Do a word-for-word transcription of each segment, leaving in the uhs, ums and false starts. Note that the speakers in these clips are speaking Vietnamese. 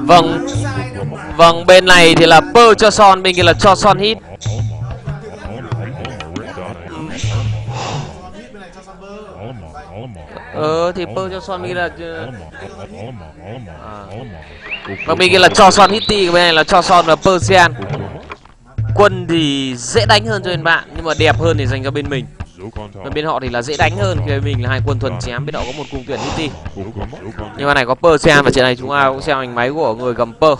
Vâng. Vâng, bên này thì là Pearl cho Son, bên kia là cho Son hit. Ờ thì Pearl cho Son bên kia là à. Và bên kia là cho Son Hitty, bên này là cho Son và Persian. Quân thì dễ đánh hơn cho bên bạn, nhưng mà đẹp hơn thì dành cho bên mình. Và bên họ thì là dễ đánh hơn, khi bên mình là hai quân thuần chém, bên họ có một cung tuyển Hitty. Nhưng mà này có Persian và trận này chúng ta cũng xem hình máy của người cầm Pearl.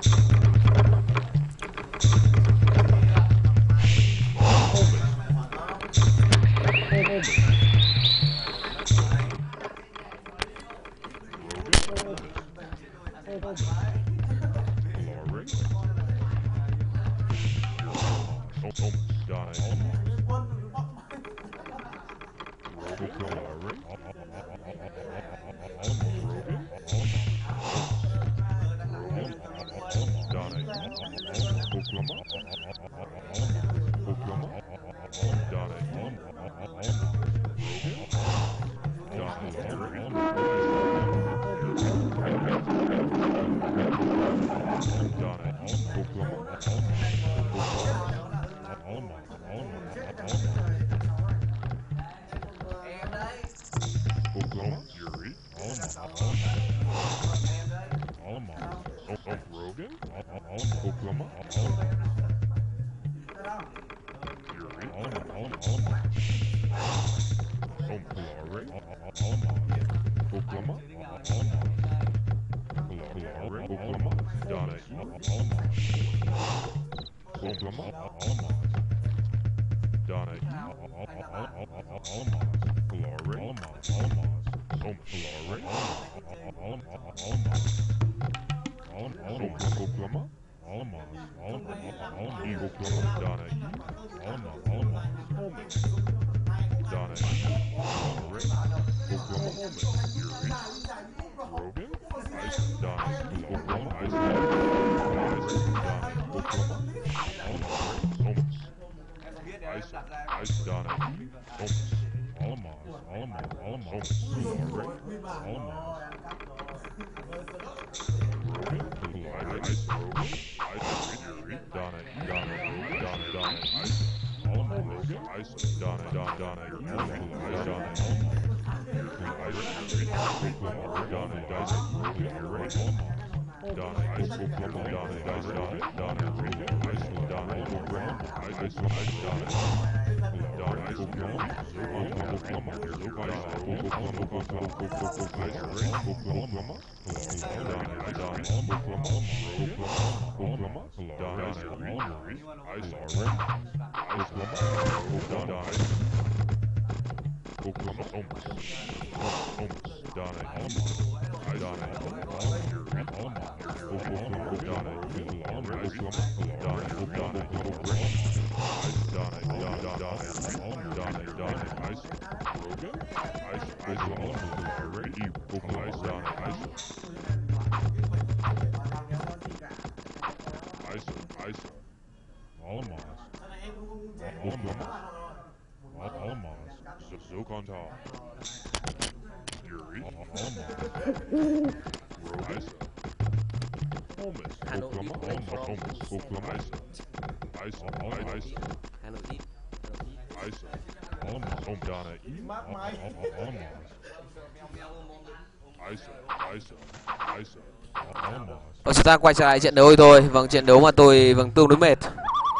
Và chúng ta quay trở lại trận đấu thôi. Vâng, trận đấu mà tôi vâng tương đối mệt.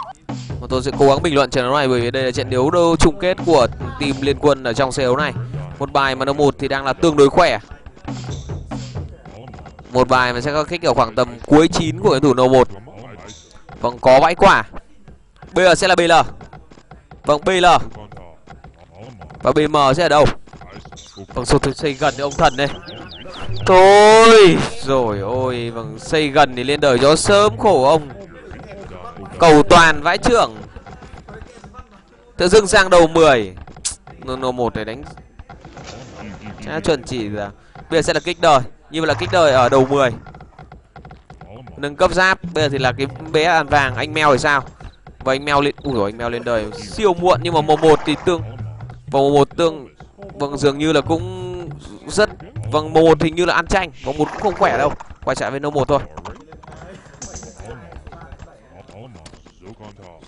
Và tôi sẽ cố gắng bình luận trận đấu này bởi vì đây là trận đấu đấu chung kết của team Liên Quân ở trong xe đấu này. Một bài mà đấu một thì đang là tương đối khỏe. Một bài mà sẽ có kích ở khoảng tầm cuối chín của cái thủ nô một. Vâng, có vãi quả. Bây giờ sẽ là bê lờ. Vâng, bê lờ. Và bê em sẽ ở đâu? Vâng, số tôi xây gần thì ông thần đây. Thôi rồi ôi, vâng, xây gần thì lên đời cho sớm, khổ ông. Cầu toàn vãi trưởng. Tự dưng sang đầu mười. Nô một này đánh chả chuẩn chỉ ra. Bây giờ sẽ là kích đời. Như vậy là kích đời ở đầu mười. Nâng cấp giáp. Bây giờ thì là cái bé ăn vàng. Anh Mèo thì sao? Và anh Mèo lên. Ui dồi, anh Mèo lên đời siêu muộn. Nhưng mà màu một thì tương màu một tương vâng dường như là cũng rất. Vâng, màu một hình như là ăn chanh. Màu một cũng không khỏe đâu. Quay trở về nô một thôi.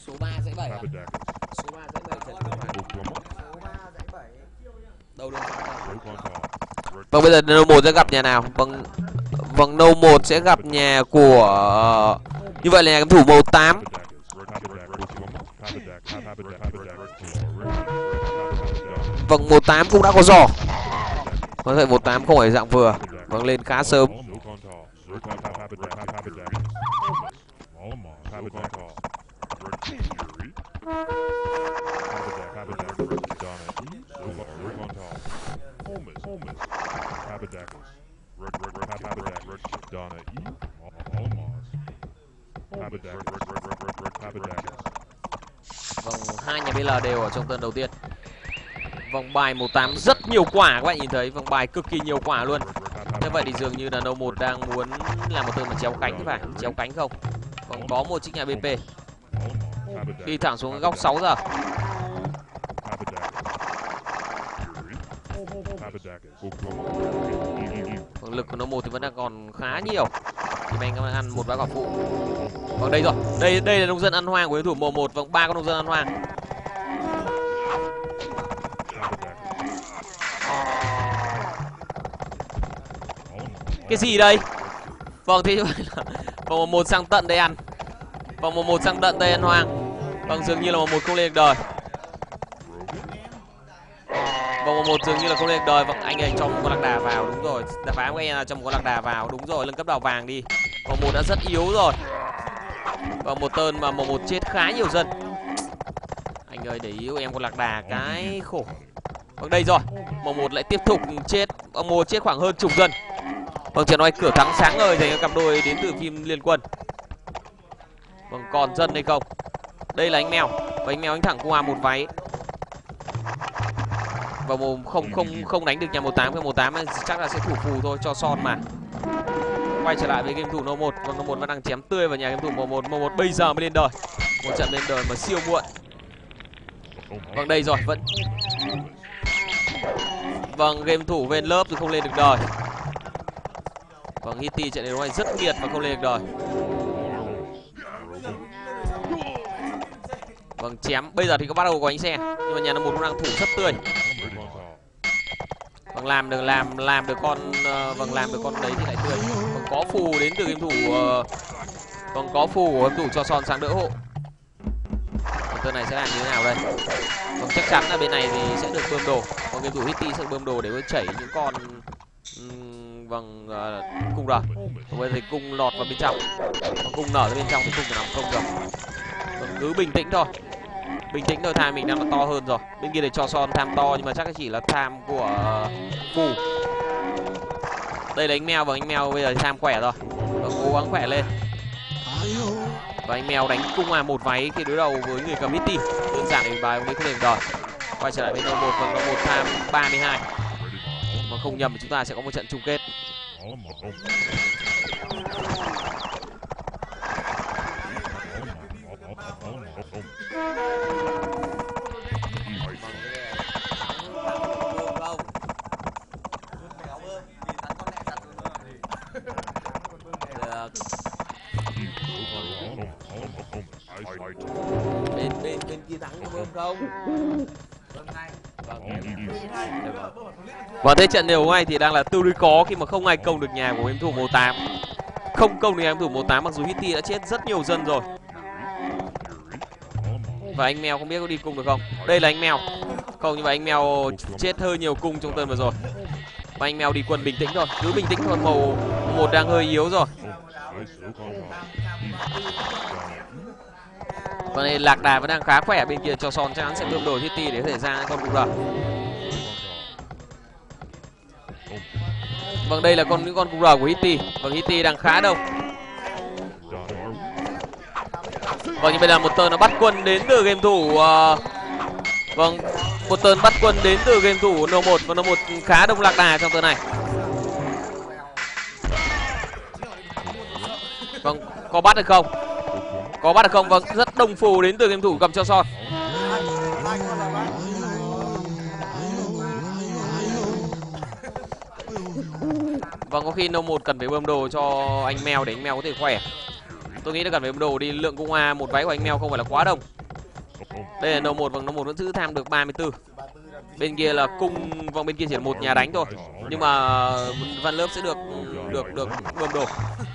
Số ba dãy bảy à? Số ba dãy bảy Trần Quốc Hoàng. Số ba dãy bảy. Đâu đâu. Vâng, bây giờ nô một sẽ gặp nhà nào? Vâng, vâng nô một sẽ gặp nhà của, như vậy là nhà game thủ màu tám. Vâng, màu tám cũng đã có giò. Có thể màu tám không phải dạng vừa. Vâng, lên khá sớm. Vâng, hai nhà bê lờ đều ở trong turn đầu tiên. Vòng bài màu tám rất nhiều quả các bạn nhìn thấy, vòng bài cực kỳ nhiều quả luôn. Như vậy thì dường như là nô một đang muốn làm một turn mà chéo cánh, phải chéo cánh không? Còn có một chiếc nhà bê pê đi thẳng xuống cái góc sáu giờ. Lực của nô một thì vẫn đang còn khá nhiều. Thì anh đang ăn một ván quả phụ. Vâng, đây rồi, đây đây là nông dân ăn hoang của đối thủ màu một. Vâng, ba con nông dân ăn hoang. Cái gì đây? Vâng, thế là vòng một sang tận đây ăn. Vòng một sang tận đây ăn hoang. Vâng, dường như là một không lên được đời. Vòng một dường như là không lên được đời. Vâng, anh ấy cho một con lạc đà vào, đúng rồi. Đá phá của anh là cho một con lạc đà vào, đúng rồi, nâng cấp đào vàng đi. Vòng một đã rất yếu rồi. Vâng, một turn mà một chết khá nhiều dân. Anh ơi, để ý của em con lạc đà cái khổ. Vâng, đây rồi. Vòng một lại tiếp tục chết. Vòng một chết khoảng hơn chục dân. Vâng, chỉ nói cửa thắng sáng ngời dành cho cặp đôi đến từ phim Liên Quân. Vâng, còn dân hay không? Đây là anh mèo. Và anh mèo anh thẳng qua một váy. Và một không không không đánh được nhà một tám. Cái một tám chắc là sẽ thủ phù thôi, cho son mà. Quay trở lại với game thủ nô một. Vâng, nô một vẫn đang chém tươi vào nhà game thủ màu một. Màu một bây giờ mới lên đời. Một trận lên đời mà siêu muộn. Vâng, đây rồi, vẫn. Vâng, game thủ bên lớp thì không lên được đời. Vâng, Hitty trận đấu này rất nghiệt và không lên được đời. Vâng, chém. Bây giờ thì có bắt đầu có ánh xe. Nhưng mà nhà nô một cũng đang thủ rất tươi. Vâng, làm được làm làm được con uh, vâng làm được con đấy thì lại tươi. Vâng, có phù đến từ game thủ uh, vâng, có phù của game thủ cho son sang đỡ hộ. Vâng, turn này sẽ làm như thế nào đây? Vâng, chắc chắn là bên này thì sẽ được bơm đồ. Còn game thủ Hitty sẽ được bơm đồ để chảy những con um, vâng uh, cung rồi. Bây giờ thì cung lọt vào bên trong. Vâng, cung nở ra bên trong thì cung phải nằm không được. Vâng, cứ bình tĩnh thôi. Bình tĩnh thôi, tham mình đang là to hơn rồi. Bên kia để cho son tham to nhưng mà chắc chỉ là tham của phù. Đây là anh mèo và anh mèo bây giờ tham khỏe rồi. Vâng, cố gắng khỏe lên. Và anh mèo đánh cung à một váy khi đối đầu với người cầm Hitty. Đơn giản để bài ông ấy không lên đời. Quay trở lại bên nô một, vâng, nô một tham ba mươi hai. Mà không nhầm thì chúng ta sẽ có một trận chung kết. Bên bên bên kia thắng có bơm không? Và thế trận đều ngay thì đang là tương đối khó khi mà không ai công được nhà của game thủ màu tám. Không công được nhà game thủ màu tám mặc dù Hitty đã chết rất nhiều dân rồi. Và anh mèo không biết có đi cung được không? Đây là anh mèo. Không, nhưng mà anh mèo chết hơi nhiều cung trong turn vừa rồi. Và anh mèo đi quân bình tĩnh thôi, cứ bình tĩnh thôi, màu một đang hơi yếu rồi. Còn này lạc đà vẫn đang khá khỏe, bên kia cho son chắc chắn sẽ bơm đồ Hitty để có thể ra con cung đờ. Vâng, đây là con những con cung đờ của Hitty. Vâng, Hitty đang khá đông. Vâng, nhưng bây giờ một turn nó bắt quân đến từ game thủ uh... vâng, một turn bắt quân đến từ game thủ nô một. Và nô một khá đông lạc đà trong turn này. Vâng, có bắt được không? Có bắt được không? Vâng, rất đông phù đến từ game thủ cầm cho son. Vâng, có khi nô một cần phải bơm đồ cho anh mèo để anh mèo có thể khỏe. Tôi nghĩ là cần phải bơm đồ đi, lượng cung A một váy của anh mèo không phải là quá đông. Đây là nô một, vâng nô một vẫn giữ tham được ba mươi tư. Bên kia là cung, vâng bên kia chỉ là một nhà đánh thôi. Nhưng mà Văn Lớp sẽ được được được bơm đồ.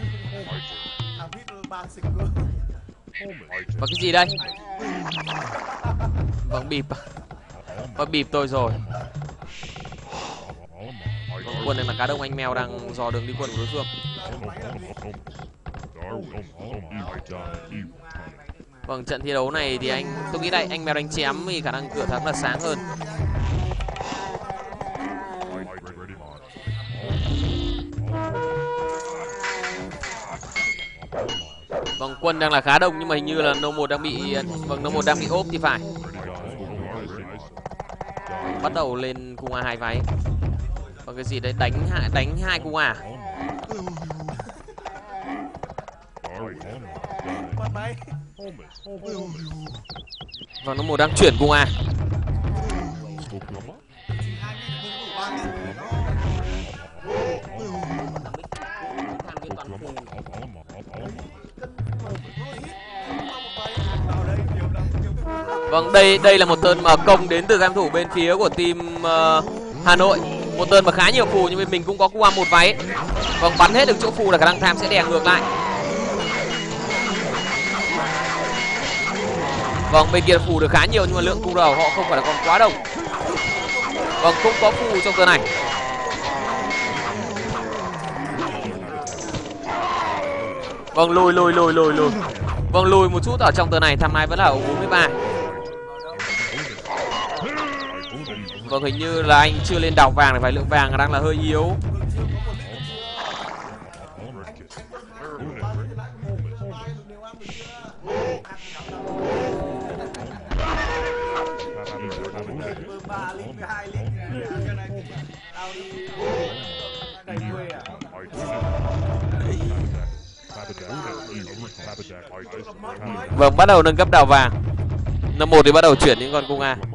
Và cái gì đây? Vâng bịp. Và bịp tôi rồi. Vâng, quân này là cá đông anh mèo đang dò đường đi quân của đối phương. Vâng, trận thi đấu này thì anh tôi nghĩ đây anh mèo đánh chém thì khả năng cửa thắng là sáng hơn. Vâng, quân đang là khá đông nhưng mà hình như là nô một đang bị vâng nô một đang bị ốp thì phải. Bắt đầu lên cung A hai váy. Vâng cái gì đấy đánh hai đánh hai cung A. Vâng nô một đang chuyển cung A. Vâng đây đây là một tên mà công đến từ game thủ bên phía của team uh, Hà Nội. Một tên mà khá nhiều phù nhưng bên mình cũng có cung A một váy. Vâng bắn hết được chỗ phù là khả năng tham sẽ đè ngược lại. Vâng bên kia phù được khá nhiều nhưng mà lượng cung đầu họ không phải là còn quá đông. Vâng cũng có phù trong turn này. Vâng lùi lùi lùi lùi lùi. Vâng lùi một chút ở trong turn này, tham mai vẫn là ở bốn mươi ba. Vâng hình như là anh chưa lên đào vàng này, phải lượng vàng đang là hơi yếu. Vâng bắt đầu nâng cấp đào vàng. Năm một thì bắt đầu chuyển những con cung A.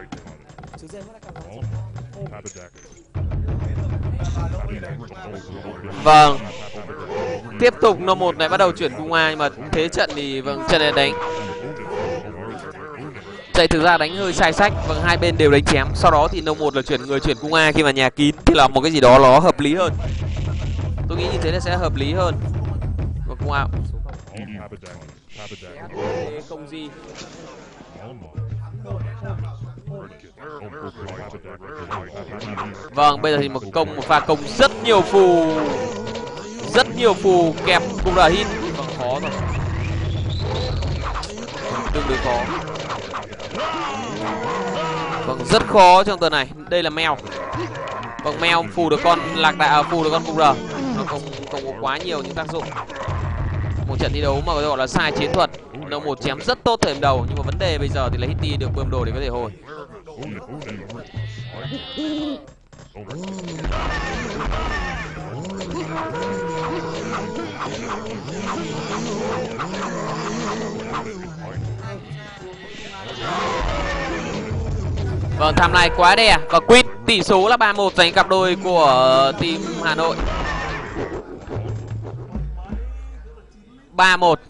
Vâng tiếp tục năm một này bắt đầu chuyển cung A nhưng mà thế trận thì vâng trận này đánh chạy thực ra đánh hơi sai sách. Vâng hai bên đều đánh chém. Sau đó thì năm một là chuyển người chuyển cung A khi mà nhà kín thì là một cái gì đó nó hợp lý hơn. Tôi nghĩ như thế là sẽ hợp lý hơn. Và cung A không gì. Vâng bây giờ thì một công một pha công rất nhiều phù, rất nhiều phù kẹp cung R hit. Vâng khó rồi, tương đối khó. Vâng rất khó trong tuần này. Đây là mèo. Vâng mèo phù được con lạc đại, phù được con cung R. Nó không không có quá nhiều những tác dụng. Một trận thi đấu mà gọi là sai chiến thuật. Nô một chém rất tốt thời điểm đầu nhưng mà vấn đề bây giờ thì là Hitty được bơm đồ để có thể hồi. Vâng tham lai quá đè và quýt tỷ số là ba một dành cặp đôi của team Hà Nội. ba một.